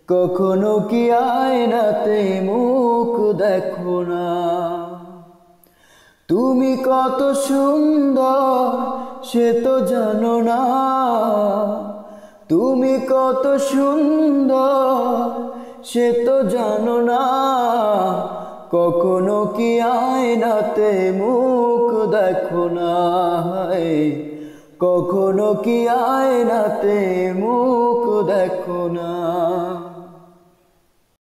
কখনো কি আয়নাতে মুখ দেখো না? তুমি কত সুন্দর সে তো জানো না, তুমি কত সুন্দর সে তো জানো না। কখনো কি আয়নাতে মুখ দেখো না, কখনো কি আয়নাতে মুখ দেখো না।